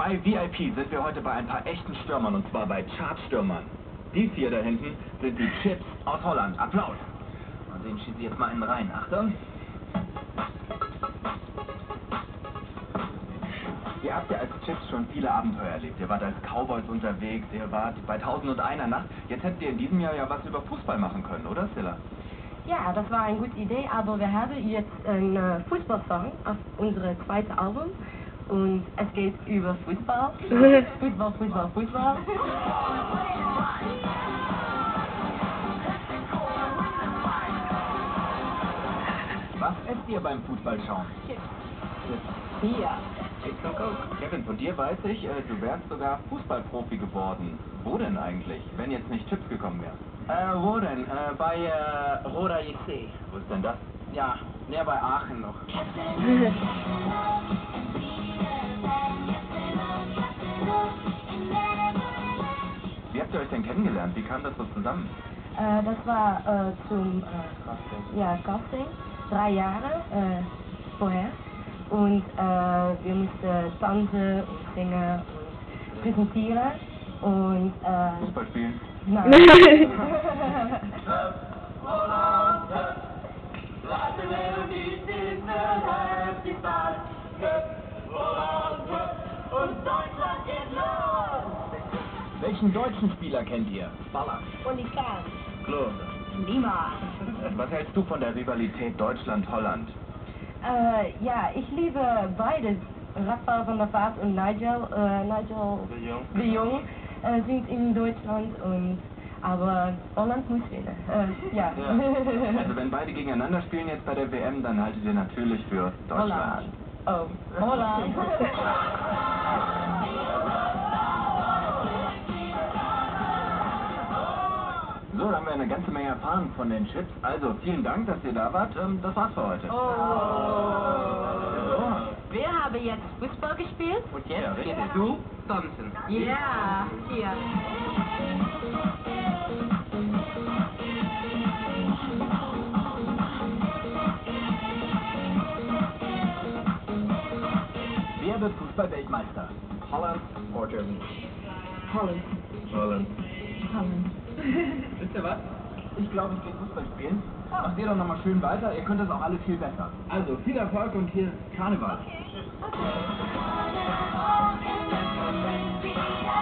Bei VIP sind wir heute bei ein paar echten Stürmern, und zwar bei Chartstürmern. Die 4 da hinten sind die Chips aus Holland. Applaus! Und den schieße ich jetzt mal einen rein. Achtung! Ihr habt ja als Chips schon viele Abenteuer erlebt. Ihr wart als Cowboys unterwegs, ihr wart bei 1001 Nacht. Jetzt hättet ihr in diesem Jahr ja was über Fußball machen können, oder Silla? Ja, das war eine gute Idee, aber wir haben jetzt einen Fußballsong auf unserem zweiten Album. Und es geht über Fußball. Fußball, Fußball, Fußball. Was esst ihr beim Fußballschauen? Chips. Bier. Chips und Coke. Kevin, von dir weiß ich, du wärst sogar Fußballprofi geworden. Wo denn eigentlich, wenn jetzt nicht Chips gekommen wären? Wo denn? Bei Roda JC. Wo ist denn das? Ja, näher bei Aachen noch. Wie habt ihr euch denn kennengelernt? Wie kam das so zusammen? Das war zum Casting, 3 Jahre vorher. Und wir mussten tanzen und singen und präsentieren. Und Fußball spielen? nein. Welchen deutschen Spieler kennt ihr? Baller. Und ich kann. Klose. Niemals. Was hältst du von der Rivalität Deutschland-Holland? Ja, ich liebe beide. Raphael van der Vaart und Nigel de Jong sind in Deutschland, aber Holland muss gewinnen. Ja. Also wenn beide gegeneinander spielen jetzt bei der WM, dann haltet ihr natürlich für Deutschland. Holland. Oh, Holland. So, dann haben wir eine ganze Menge erfahren von den Chips. Also, vielen Dank, dass ihr da wart. Das war's für heute. Wir haben jetzt Fußball gespielt. Und jetzt Ja, richtig. gehst du tanzen. Ja, hier. Wer wird Fußball-Weltmeister? Holland or Germany? Holland. Holland. Holland. Wisst ihr was? Ich glaube, ich gehe Fußball spielen. Macht ihr doch nochmal schön weiter. Ihr könnt das auch alle viel besser. Also, viel Erfolg und hier ist Karneval. Okay.